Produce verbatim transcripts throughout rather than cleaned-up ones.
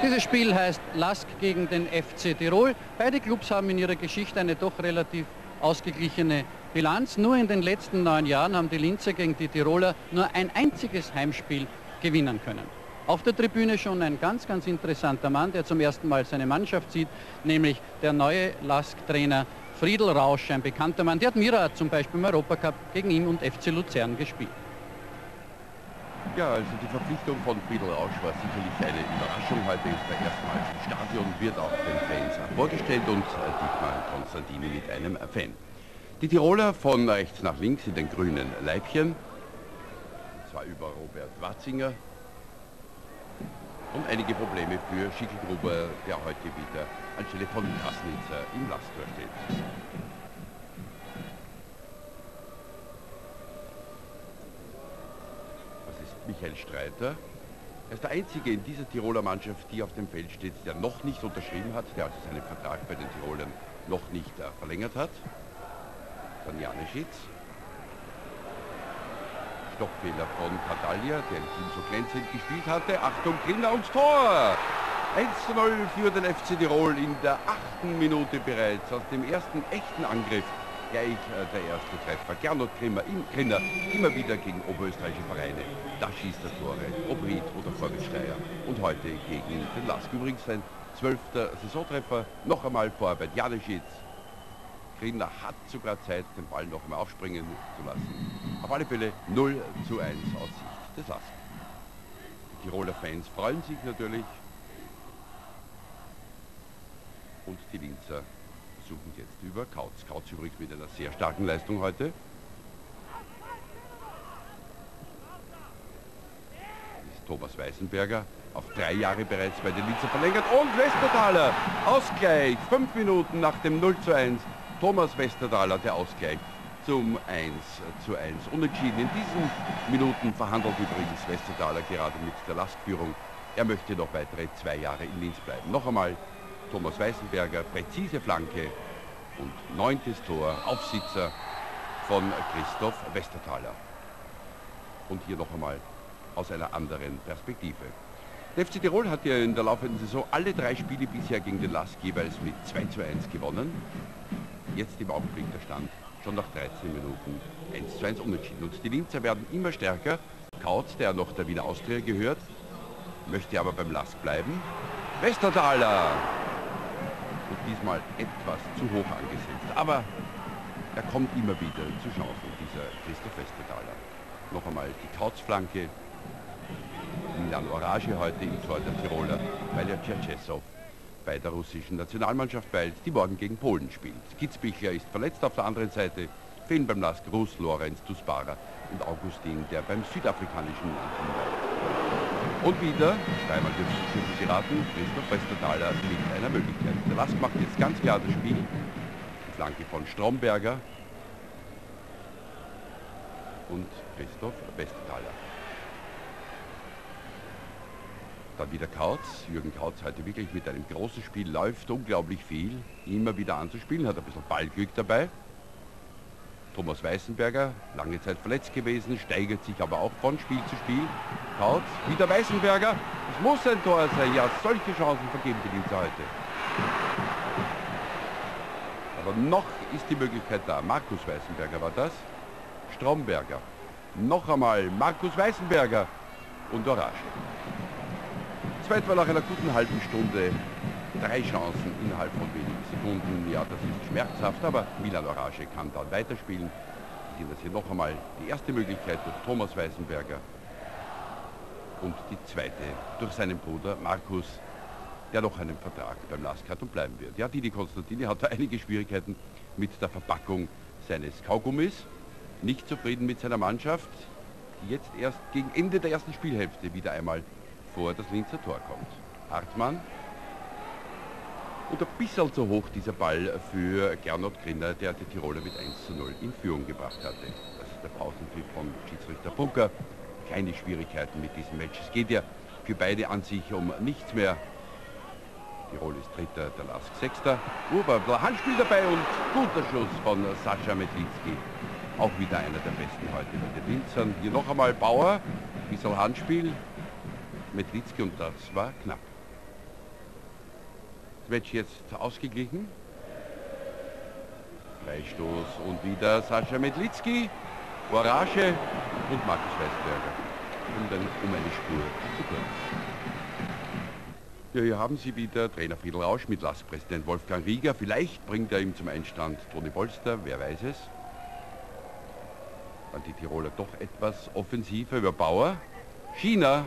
Dieses Spiel heißt Lask gegen den F C Tirol. Beide Clubs haben in ihrer Geschichte eine doch relativ ausgeglichene Bilanz. Nur in den letzten neun Jahren haben die Linzer gegen die Tiroler nur ein einziges Heimspiel gewinnen können. Auf der Tribüne schon ein ganz, ganz interessanter Mann, der zum ersten Mal seine Mannschaft sieht, nämlich der neue Lask-Trainer Friedel Rausch, ein bekannter Mann. Der hat Mira zum Beispiel im Europacup gegen ihn und F C Luzern gespielt. Ja, also die Verpflichtung von Friedel Rausch war sicherlich eine Überraschung. Heute ist er erstmals im Stadion, wird auch den Fans vorgestellt und äh, Dietmar Konstantini mit einem Fan. Die Tiroler von rechts nach links in den grünen Leibchen, und zwar über Robert Watzinger. Und einige Probleme für Schickelgruber, der heute wieder anstelle von Kasnitzer im Lasttor steht. Michael Streiter. Er ist der Einzige in dieser Tiroler Mannschaft, die auf dem Feld steht, der noch nicht unterschrieben hat, der also seinen Vertrag bei den Tirolern noch nicht äh, verlängert hat. Dann Janeschitz. Stoppfehler von Catalia, der im Team so glänzend gespielt hatte. Achtung, Grinner und Tor! eins zu null für den F C Tirol in der achten Minute bereits. Aus dem ersten echten Angriff gleich äh, der erste Treffer. Gernot Grimmer, im Grinner, immer wieder gegen oberösterreichische Vereine. Da schießt er Tore, ob Ried oder Vorwärtssteier. Und heute gegen den Lask. Übrigens sein zwölfter Saisontreffer. Noch einmal Vorarbeit, Janeschitz. Grinner hat sogar Zeit, den Ball noch einmal aufspringen zu lassen. Auf alle Fälle null zu eins aus Sicht des Lask. Die Tiroler Fans freuen sich natürlich. Und die Linzer suchen jetzt über Kautz. Kautz übrigens mit einer sehr starken Leistung heute. Das ist Thomas Weißenberger, auf drei Jahre bereits bei den Linzer verlängert. Und Westertaler, Ausgleich, fünf Minuten nach dem null zu eins. Thomas Westertaler, der Ausgleich zum eins zu eins. Unentschieden. In diesen Minuten verhandelt übrigens Westertaler gerade mit der Lastführung. Er möchte noch weitere zwei Jahre in Linz bleiben. Noch einmal Thomas Weißenberger, präzise Flanke und neuntes Tor, Aufsitzer von Christoph Westertaler. Und hier noch einmal aus einer anderen Perspektive. Der F C Tirol hat ja in der laufenden Saison alle drei Spiele bisher gegen den Lask jeweils mit zwei zu eins gewonnen. Jetzt im Augenblick der Stand schon nach dreizehn Minuten eins zu eins unentschieden. Und die Linzer werden immer stärker. Kautz, der noch der Wiener Austria gehört, möchte aber beim Lask bleiben. Westertaler! Und diesmal etwas zu hoch angesetzt. Aber er kommt immer wieder zu Chancen, dieser Christoph Westertaler. Noch einmal die Kautz-Flanke. Milan Orage heute im Tor der Tiroler, weil er Tschetschesow bei der russischen Nationalmannschaft weilt, die morgen gegen Polen spielt. Kitzbichler ist verletzt auf der anderen Seite. Fehlen beim Lask Russ, Lorenz, Tuspara und Augustin, der beim südafrikanischen Team weilt. Und wieder, dreimal dürfen Sie raten, Christoph Westertaler mit einer Möglichkeit. Der Lask macht jetzt ganz klar das Spiel. Die Flanke von Stromberger und Christoph Westertaler. Dann wieder Kautz. Jürgen Kautz heute wirklich mit einem großen Spiel, läuft unglaublich viel, immer wieder anzuspielen, hat ein bisschen Ballglück dabei. Thomas Weißenberger, lange Zeit verletzt gewesen, steigert sich aber auch von Spiel zu Spiel. Kautz, wieder Weißenberger, es muss ein Tor sein, ja, solche Chancen vergeben die Linzer heute. Aber noch ist die Möglichkeit da. Markus Weißenberger war das. Stromberger, noch einmal Markus Weißenberger und Orage. Zweitmal nach einer guten halben Stunde drei Chancen innerhalb von wenigen Sekunden. Ja, das ist schmerzhaft, aber Milan Orage kann dann weiterspielen. Wir sehen das hier noch einmal. Die erste Möglichkeit durch Thomas Weißenberger und die zweite durch seinen Bruder Markus, der noch einen Vertrag beim Lask hat und bleiben wird. Ja, Didi Konstantini hatte einige Schwierigkeiten mit der Verpackung seines Kaugummis. Nicht zufrieden mit seiner Mannschaft, die jetzt erst gegen Ende der ersten Spielhälfte wieder einmal vor das Linzer Tor kommt. Hartmann. Und ein bisschen zu hoch dieser Ball für Gernot Grinner, der die Tiroler mit eins zu null in Führung gebracht hatte. Das ist der Pausenpfiff von Schiedsrichter Bunker. Keine Schwierigkeiten mit diesem Match. Es geht ja für beide an sich um nichts mehr. Tirol ist Dritter, der Lask Sechster. Urban, Handspiel dabei und guter Schuss von Sascha Medlitzki. Auch wieder einer der besten heute mit den Linzern. Hier noch einmal Bauer, ein bisschen Handspiel. Medlitzki und das war knapp. Match jetzt ausgeglichen. Freistoß und wieder Sascha Medlitzki, Orage und Markus Weisberger. Und dann um eine Spur zu kurz. Ja, hier haben Sie wieder Trainer Friedl Rausch mit L A S K-Präsident Wolfgang Rieger. Vielleicht bringt er ihm zum Einstand Toni Polster, wer weiß es. Dann die Tiroler doch etwas offensiver über Bauer. China,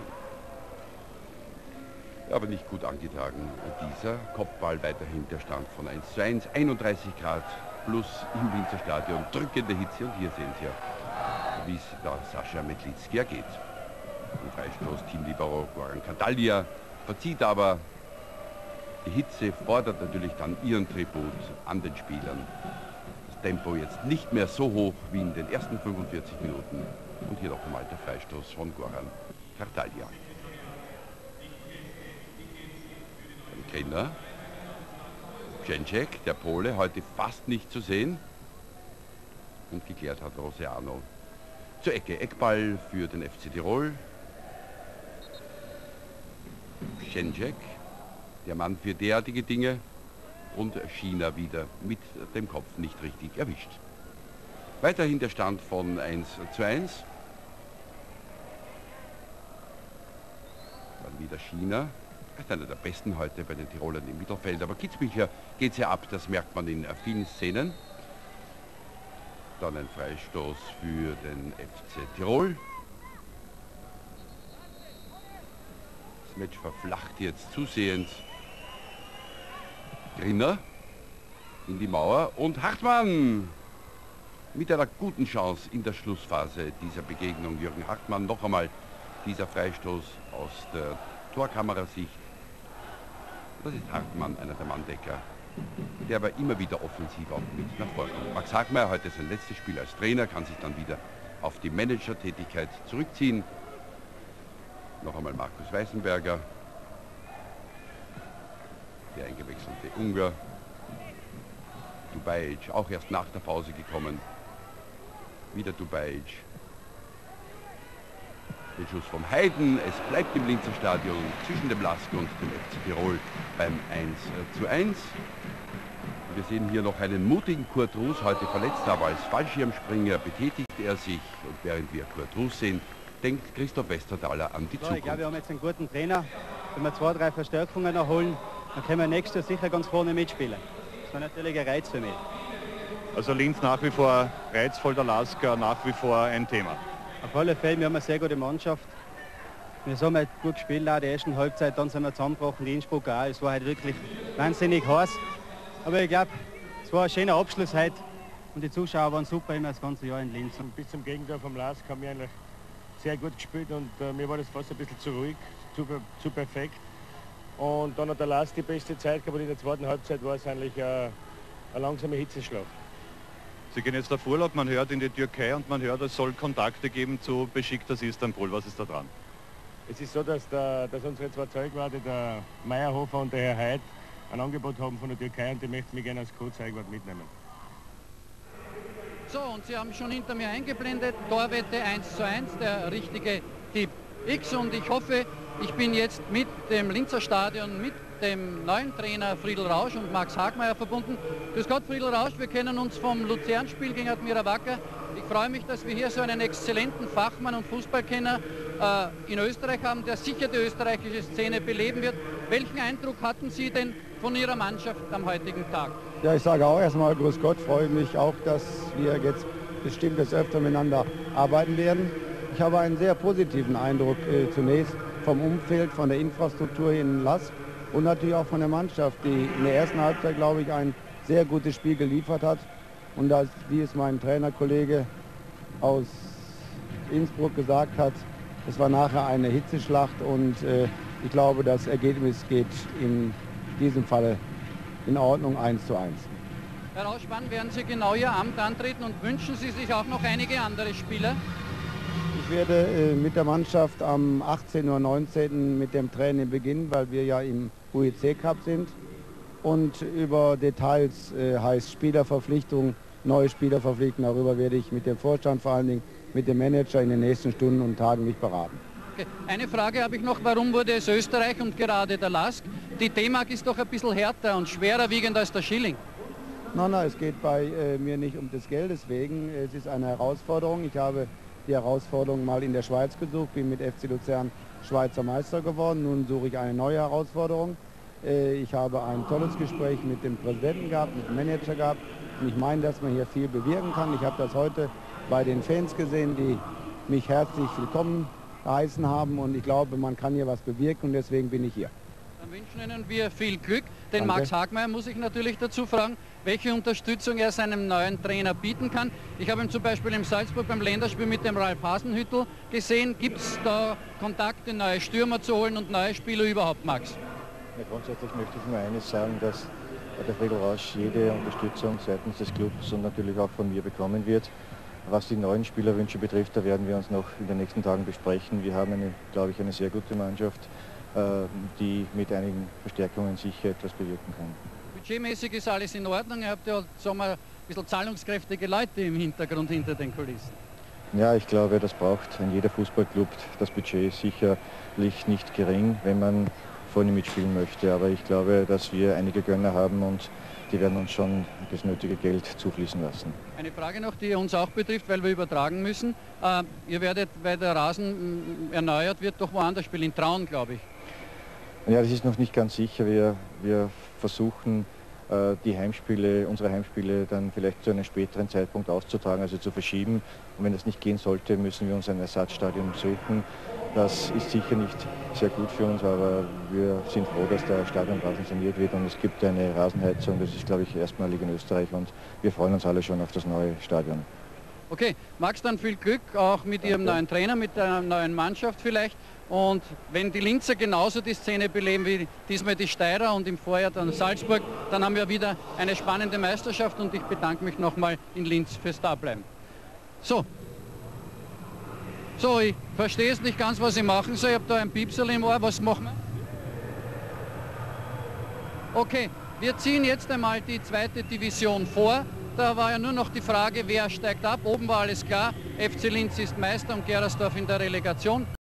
aber nicht gut angetragen. Dieser Kopfball weiterhin der Stand von eins zu eins, einunddreißig Grad plus im Linzer Stadion, drückende Hitze und hier sehen Sie ja, wie es da Sascha Medlitzki geht. Im Freistoß Teamlibero Goran Kadalia verzieht aber die Hitze, fordert natürlich dann ihren Tribut an den Spielern. Das Tempo jetzt nicht mehr so hoch wie in den ersten fünfundvierzig Minuten. Und hier noch einmal der Freistoß von Goran Kadalia. Trainer Jędrzejczyk, der Pole, heute fast nicht zu sehen. Und geklärt hat Roseano zur Ecke. Eckball für den F C Tirol. Jędrzejczyk, der Mann für derartige Dinge, und China wieder mit dem Kopf nicht richtig erwischt. Weiterhin der Stand von eins zu eins. Dann wieder China. Er ist einer der besten heute bei den Tirolern im Mittelfeld, aber Kitzbücher geht es ja ab, das merkt man in vielen Szenen. Dann ein Freistoß für den F C Tirol. Das Match verflacht jetzt zusehends. Grinner in die Mauer und Hartmann mit einer guten Chance in der Schlussphase dieser Begegnung. Jürgen Hartmann, noch einmal dieser Freistoß aus der Torkamerasicht. Das ist Hartmann, einer der Manndecker, der aber immer wieder offensiv auch mit nach vorne kommt. Max Hagmeier, heute sein letztes Spiel als Trainer, kann sich dann wieder auf die Managertätigkeit zurückziehen. Noch einmal Markus Weisenberger, der eingewechselte Ungar. Dubajic, auch erst nach der Pause gekommen. Wieder Dubajic. Den Schuss vom Heiden, es bleibt im Linzer Stadion zwischen dem L A S K und dem F C Tirol beim eins zu eins. Wir sehen hier noch einen mutigen Kurt Ruß, heute verletzt, aber als Fallschirmspringer betätigt er sich. Und während wir Kurt Ruß sehen, denkt Christoph Westerdaler an die so, Zukunft. Ich glaube, wir haben jetzt einen guten Trainer. Wenn wir zwei, drei Verstärkungen erholen, dann können wir nächstes Jahr sicher ganz vorne mitspielen. Das war natürlich ein Reiz für mich. Also Linz nach wie vor reizvoll, der L A S K nach wie vor ein Thema. Auf alle Fälle, wir haben eine sehr gute Mannschaft. Wir haben halt gut gespielt, auch die ersten Halbzeit, dann sind wir zusammengebrochen, die Innsbruck auch. Es war halt wirklich wahnsinnig heiß. Aber ich glaube, es war ein schöner Abschluss heute und die Zuschauer waren super immer das ganze Jahr in Linz. Und bis zum Gegenteil vom L A S K haben wir eigentlich sehr gut gespielt und äh, mir war das fast ein bisschen zu ruhig, zu, zu perfekt. Und dann hat der L A S die beste Zeit gehabt und in der zweiten Halbzeit war es eigentlich äh, eine langsame Hitzeschlag. Sie gehen jetzt auf Urlaub, man hört in die Türkei und man hört, es soll Kontakte geben zu Besiktas Istanbul. Was ist da dran? Es ist so, dass, der, dass unsere zwei Zeugwarte, der Meyerhofer und der Herr Heid, ein Angebot haben von der Türkei und die möchten mich gerne als Co-Zeugwart mitnehmen. So, und Sie haben schon hinter mir eingeblendet, Torwette eins zu eins, der richtige Tipp X, und ich hoffe, ich bin jetzt mit dem Linzer Stadion, mit dem neuen Trainer Friedl Rausch und Max Hagmeier verbunden. Grüß Gott, Friedl Rausch, wir kennen uns vom Luzern-Spiel gegen Admira Wacker. Ich freue mich, dass wir hier so einen exzellenten Fachmann und Fußballkenner äh, in Österreich haben, der sicher die österreichische Szene beleben wird. Welchen Eindruck hatten Sie denn von Ihrer Mannschaft am heutigen Tag? Ja, ich sage auch erstmal Grüß Gott, freue mich auch, dass wir jetzt bestimmt des Öfteren miteinander arbeiten werden. Ich habe einen sehr positiven Eindruck äh, zunächst vom Umfeld, von der Infrastruktur hier in L A S K und natürlich auch von der Mannschaft, die in der ersten Halbzeit, glaube ich, ein sehr gutes Spiel geliefert hat. Und das, wie es mein Trainerkollege aus Innsbruck gesagt hat, es war nachher eine Hitzeschlacht und äh, ich glaube, das Ergebnis geht in diesem Falle in Ordnung, eins zu eins. Herr Rausch, wann werden Sie genau Ihr Amt antreten und wünschen Sie sich auch noch einige andere Spieler? Ich werde äh, mit der Mannschaft am achtzehnten oder neunzehnten mit dem Training beginnen, weil wir ja im U E C Cup sind. Und über Details, äh, heißt Spielerverpflichtung, neue Spielerverpflichtungen, darüber werde ich mit dem Vorstand, vor allen Dingen mit dem Manager in den nächsten Stunden und Tagen mich beraten. Okay. Eine Frage habe ich noch, warum wurde es Österreich und gerade der L A S K die D-Mark ist doch ein bisschen härter und schwerer wiegend als der Schilling. Nein, nein, es geht bei äh, mir nicht um des Geldes wegen. Es ist eine Herausforderung. Ich habe die Herausforderung mal in der Schweiz gesucht, bin mit F C Luzern Schweizer Meister geworden. Nun suche ich eine neue Herausforderung. Äh, ich habe ein tolles Gespräch mit dem Präsidenten gehabt, mit dem Manager gehabt. Und ich meine, dass man hier viel bewirken kann. Ich habe das heute bei den Fans gesehen, die mich herzlich willkommen geheißen haben. Und ich glaube, man kann hier was bewirken und deswegen bin ich hier. Dann wünschen Ihnen wir viel Glück. Den Danke. Max Hagmeier muss ich natürlich dazu fragen, welche Unterstützung er seinem neuen Trainer bieten kann. Ich habe ihn zum Beispiel in Salzburg beim Länderspiel mit dem Ralf Hasenhüttl gesehen. Gibt es da Kontakte, neue Stürmer zu holen und neue Spieler überhaupt, Max? Ja, grundsätzlich möchte ich nur eines sagen, dass der Friedel Rausch jede Unterstützung seitens des Clubs und natürlich auch von mir bekommen wird. Was die neuen Spielerwünsche betrifft, da werden wir uns noch in den nächsten Tagen besprechen. Wir haben, eine, glaube ich, eine sehr gute Mannschaft, die mit einigen Verstärkungen sicher etwas bewirken kann. Budgetmäßig ist alles in Ordnung. Ihr habt ja, sagen wir, ein bisschen zahlungskräftige Leute im Hintergrund hinter den Kulissen. Ja, ich glaube, das braucht ein jeder Fußballclub. Das Budget ist sicherlich nicht gering, wenn man vorne mitspielen möchte. Aber ich glaube, dass wir einige Gönner haben und die werden uns schon das nötige Geld zufließen lassen. Eine Frage noch, die uns auch betrifft, weil wir übertragen müssen. Äh, ihr werdet, weil der Rasen mh, erneuert wird, doch woanders spielen, in Traun, glaube ich. Ja, das ist noch nicht ganz sicher. Wir, wir versuchen, äh, die Heimspiele, unsere Heimspiele dann vielleicht zu einem späteren Zeitpunkt auszutragen, also zu verschieben. Und wenn das nicht gehen sollte, müssen wir uns ein Ersatzstadion suchen. Das ist sicher nicht sehr gut für uns, aber wir sind froh, dass der Stadionrasen saniert wird und es gibt eine Rasenheizung. Das ist, glaube ich, erstmalig in Österreich und wir freuen uns alle schon auf das neue Stadion. Okay, Max, dann viel Glück auch mit Ihrem neuen Trainer, mit der neuen Mannschaft vielleicht. Und wenn die Linzer genauso die Szene beleben wie diesmal die Steirer und im Vorjahr dann Salzburg, dann haben wir wieder eine spannende Meisterschaft und ich bedanke mich nochmal in Linz fürs Dableiben. So. So, ich verstehe es nicht ganz, was ich machen soll. Ich habe da ein Piepsel im Ohr. Was machen wir? Okay, wir ziehen jetzt einmal die zweite Division vor. Da war ja nur noch die Frage, wer steigt ab. Oben war alles klar. F C Linz ist Meister und Gerasdorf in der Relegation.